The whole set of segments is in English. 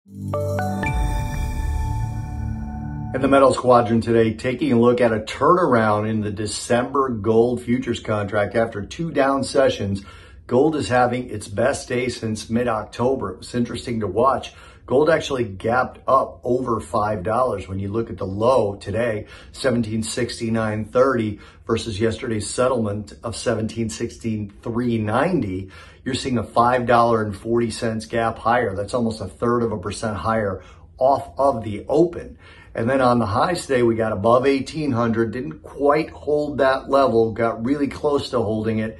In the metals quadrant today, taking a look at a turnaround in the December gold futures contract. After 2 down sessions, gold is having its best day since mid-October. It was interesting to watch. Gold actually gapped up over $5 when you look at the low today, 1769.30 versus yesterday's settlement of 1716.390. You're seeing a $5.40 gap higher. That's almost 1/3% higher off of the open. And then on the highs today, we got above 1800, didn't quite hold that level, got really close to holding it.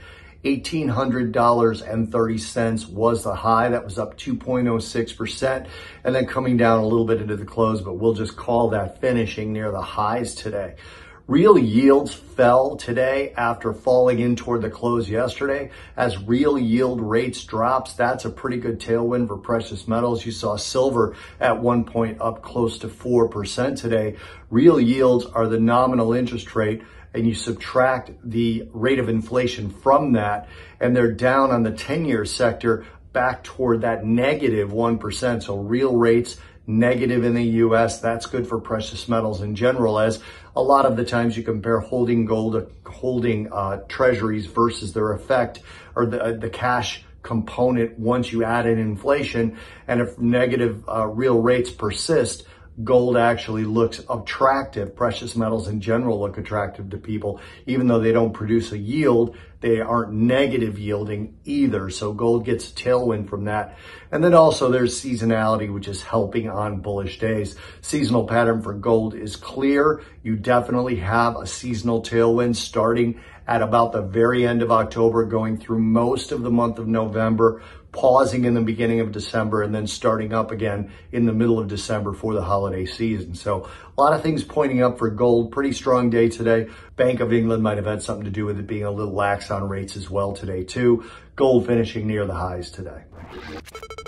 $1,800.30 was the high. That was up 2.06%. And then coming down a little bit into the close, but we'll just call that finishing near the highs today. Real yields fell today after falling in toward the close yesterday. As real yield rates drops, that's a pretty good tailwind for precious metals. You saw silver at one point up close to 4% today. Real yields are the nominal interest rate, and you subtract the rate of inflation from that, and they're down on the 10-year sector back toward that -1%. So real rates negative in the US. That's good for precious metals in general, as a lot of the times you compare holding gold to holding treasuries versus their effect, or the cash component once you add in inflation. And if negative real rates persist, gold actually looks attractive. Precious metals in general look attractive to people. Even though they don't produce a yield, they aren't negative yielding either. So gold gets a tailwind from that. And then also there's seasonality, which is helping on bullish days. Seasonal pattern for gold is clear. You definitely have a seasonal tailwind starting at about the very end of October, going through most of the month of November, pausing in the beginning of December, and then starting up again in the middle of December for the holiday season. So a lot of things pointing up for gold. Pretty strong day today. Bank of England might have had something to do with it being a little lax on rates as well today too. Gold finishing near the highs today.